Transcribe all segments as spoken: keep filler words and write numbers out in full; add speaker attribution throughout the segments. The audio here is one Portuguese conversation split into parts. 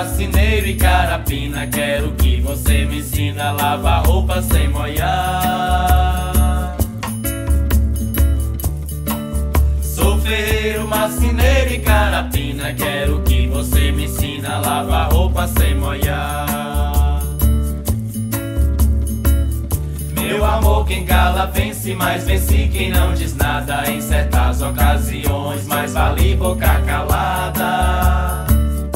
Speaker 1: marceneiro e carapina, quero que você me ensina a lavar roupa sem molhar. Sou ferreiro, marceneiro e carapina, quero que você me ensina a lavar roupa sem molhar. Meu amor, quem cala vence, mas vence quem não diz nada. Em certas ocasiões, mais vale boca calada.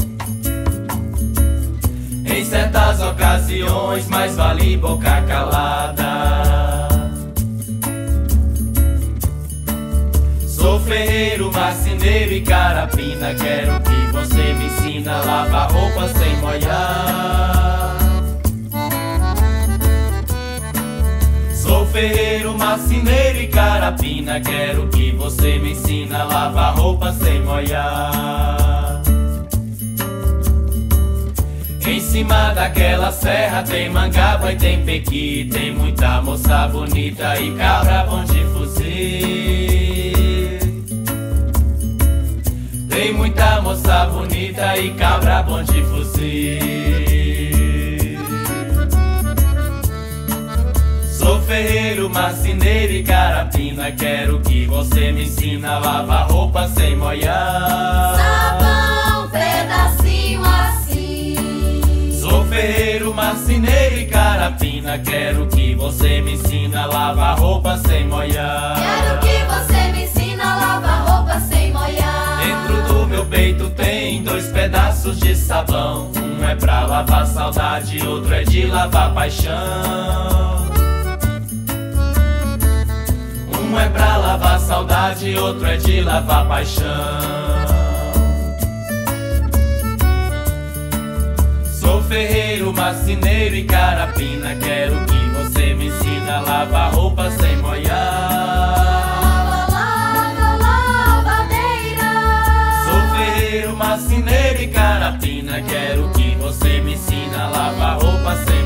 Speaker 1: Em certas ocasiões, mais vale boca calada. Sou ferreiro, marceneiro e carapina, quero que você me ensina a lavar roupa sem molhar. Sou ferreiro, marceneiro e carapina, quero que você me ensina a lavar roupa sem molhar. Em cima daquela serra tem mangaba e tem pequi, tem muita moça bonita e cabra bom de fuzil. Tem muita moça bonita e cabra bom de fuzil. Sou ferreiro, marceneiro e carapina, quero que você me ensina a lavar roupa sem molhar.
Speaker 2: Sabão, pedacinho assim.
Speaker 1: Sou ferreiro, marceneiro e carapina, quero que você me ensina a lavar roupa sem molhar.
Speaker 2: Quero que você me ensina a lavar roupa sem molhar.
Speaker 1: Dentro do meu peito tem dois pedaços de sabão. Um é pra lavar saudade, outro é de lavar paixão. Um é pra lavar saudade, outro é de lavar paixão. Sou ferreiro, marceneiro e carapina, quero que você me ensina a lavar roupa sem molhar.
Speaker 2: Lava, lava, lavadeira.
Speaker 1: Sou ferreiro, marceneiro e carapina, quero que você me ensina a lavar roupa sem